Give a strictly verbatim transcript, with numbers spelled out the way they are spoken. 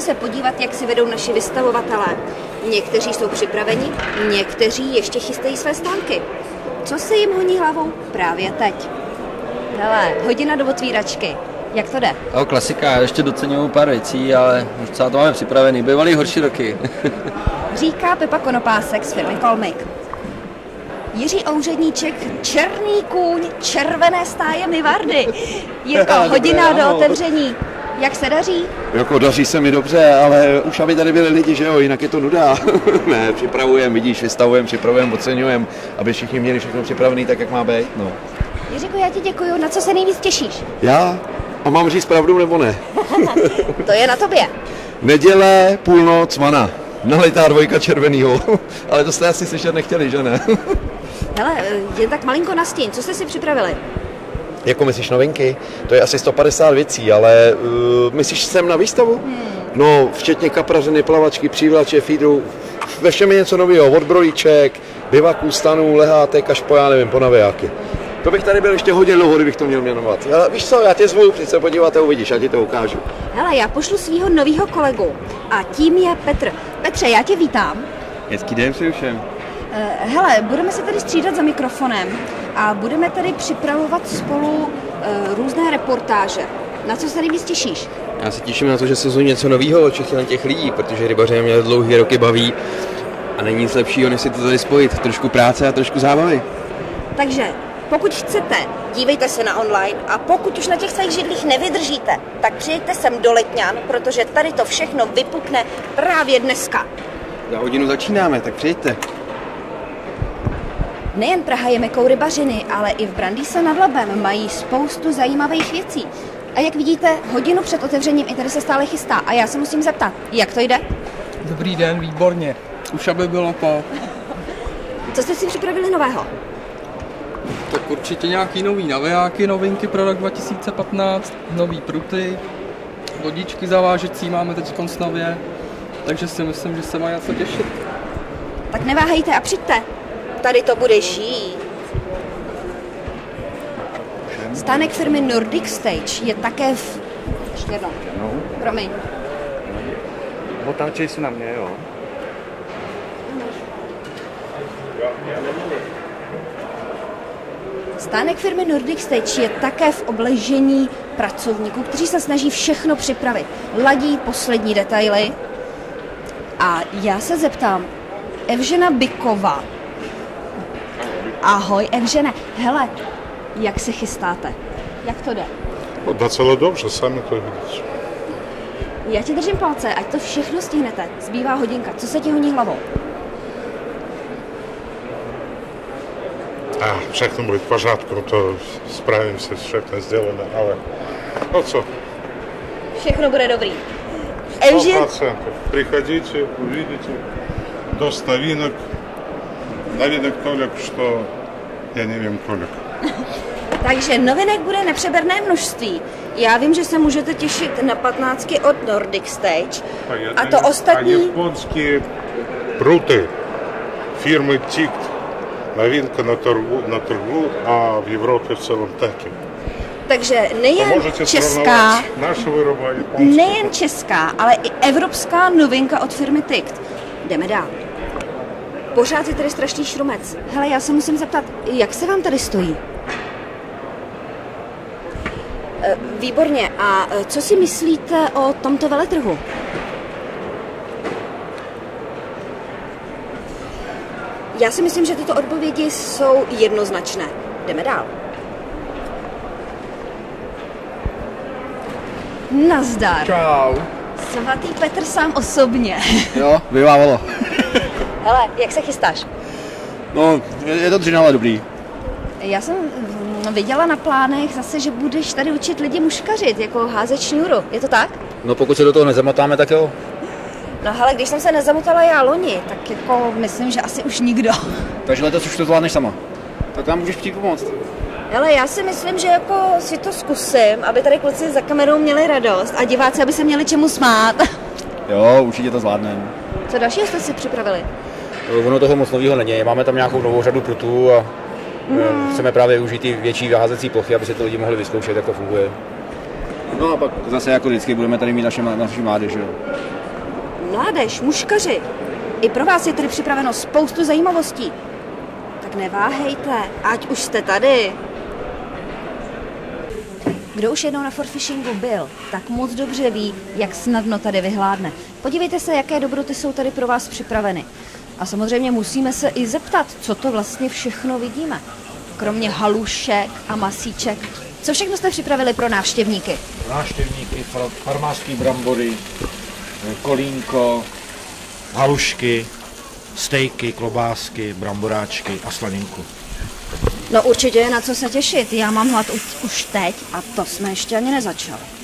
se podívat, jak si vedou naši vystavovatelé. Někteří jsou připraveni, někteří ještě chystají své stánky. Co se jim honí hlavou právě teď? Hele, hodina do otvíračky. Jak to jde? O, klasika, ještě doceňuju pár věcí, ale už celá to máme připravený. Bývalý horší roky. Říká Pepa Konopásek z firmy Kolmik. Jiří Ouředníček, černý kůň, červené stáje Mivardy. Jirko, hodina do otevření. Jak se daří? Jako daří se mi dobře, ale už aby tady byli lidi, že jo, jinak je to nuda. Ne, připravujeme, vidíš, vystavujeme, připravujeme, oceňujeme, aby všichni měli všechno připravené tak, jak má být, no. Jiříku, já ti děkuju. Na co se nejvíc těšíš? Já? A mám říct pravdu nebo ne? To je na tobě. Neděle, půlnoc, mana. Nalitá dvojka červenýho. Ale to jste asi slyšet nechtěli, že ne? Hele, jen tak malinko nastín. Co jste si připravili? Jako myslíš novinky? To je asi sto padesát věcí, ale uh, myslíš sem na výstavu? Hmm. No, včetně kaprařiny, plavačky, přívlače, feederů. Ve všem je něco nového. Od brolíček, bivaků, stanů, lehátek až po, já nevím, po navijáky. To bych tady byl ještě hodně dlouho, kdybych to měl jmenovat. Ale víš co, já tě zvu, přijď se podívat a uvidíš, já ti to ukážu. Hele, já pošlu svého nového kolegu a tím je Petr. Petře, já tě vítám. Hezký den přeju všem. Uh, hele, budeme se tady střídat za mikrofonem a budeme tady připravovat spolu uh, různé reportáže. Na co se nejvíc těšíš? Já se těším na to, že se zvu něco nového od všech těch lidí, protože rybaře mě dlouhý roky baví a není nic lepšího, než si to tady spojit. Trošku práce a trošku zábavy. Takže pokud chcete, dívejte se na online a pokud už na těch svých židlích nevydržíte, tak přijďte sem do Letňan, protože tady to všechno vypukne právě dneska. Za hodinu začínáme, tak přijďte. Nejen Praha je mekou rybařiny, ale i v Brandýse nad Labem mají spoustu zajímavých věcí. A jak vidíte, hodinu před otevřením i tady se stále chystá. A já se musím zeptat, jak to jde? Dobrý den, výborně. Už aby bylo po. Co jste si připravili nového? Tak určitě nějaký nový navijáky, novinky pro rok dva tisíce patnáct, nový pruty, lodičky zavážecí máme teď nově, takže si myslím, že se má něco těšit. Tak neváhejte a přijďte. Tady to bude žít. Stánek firmy Nordic Stage je také v... Ještě jednou. No. Promiň. Otáčej se na mě, jo. Stánek firmy Nordic Stage je také v obležení pracovníků, kteří se snaží všechno připravit. Ladí poslední detaily. A já se zeptám, Evžena Byková. Ahoj, Evžene. Hele, jak se chystáte? Jak to jde? No, docela dobře, sami to vidíte. Já ti držím palce, ať to všechno stihnete. Zbývá hodinka. Co se ti honí hlavou? A, všechno bude v pořádku, to spravím se, všechno sdělené, ale no co? Všechno bude dobrý. sto процентов. Приходите, увидите. Доst новинок. Novinek tolik, что já nevím kolik. Takže novinek bude nepřeberné množství. Já vím, že se můžete těšit na patnáctky od Nordic Stage. A, a to ostatní... A japonské pruty firmy Tikt. Novinka na trhu, na trhu a v Evropě v celém taky. Takže nejen česká, nejen česká, ale i evropská novinka od firmy Tikt. Jdeme dál. Pořád je tady strašný šrumec. Hele, já se musím zeptat, jak se vám tady stojí? Výborně. A co si myslíte o tomto veletrhu? Já si myslím, že tyto odpovědi jsou jednoznačné. Jdeme dál. Nazdar. Čau. Svatý Petr sám osobně. Jo, vyvávalo. Hele, jak se chystáš? No, je, je to dřina, dobrý. Já jsem viděla na plánech zase, že budeš tady učit lidi muškařit, jako házet šňůru. Je to tak? No pokud se do toho nezamotáme, tak jo. No hele, když jsem se nezamotala já loni, tak jako myslím, že asi už nikdo. Takže letos už to zvládneš sama. Tak nám můžeš přijít pomoct. Hele, já si myslím, že jako si to zkusím, aby tady kluci za kamerou měli radost a diváci, aby se měli čemu smát. Jo, určitě to zvládneme. Co dalšího jste si připravili? Ono toho moc nového není. Máme tam nějakou novou řadu prutů a mm. chceme právě využít ty větší házecí plochy, aby se to lidi mohli vyzkoušet, jak to funguje. No a pak zase jako vždycky budeme tady mít naše, naši mládež, jo. mládež, muškaři. I pro vás je tady připraveno spoustu zajímavostí. Tak neváhejte, ať už jste tady. Kdo už jednou na Fort Fishingu byl, tak moc dobře ví, jak snadno tady vyhládne. Podívejte se, jaké dobroty jsou tady pro vás připraveny. A samozřejmě musíme se i zeptat, co to vlastně všechno vidíme. Kromě halušek a masíček, co všechno jste připravili pro návštěvníky? Návštěvníky, farmářský brambory, kolínko, halušky, stejky, klobásky, bramboráčky a slaninku. No určitě je na co se těšit. Já mám hlad už teď a to jsme ještě ani nezačali.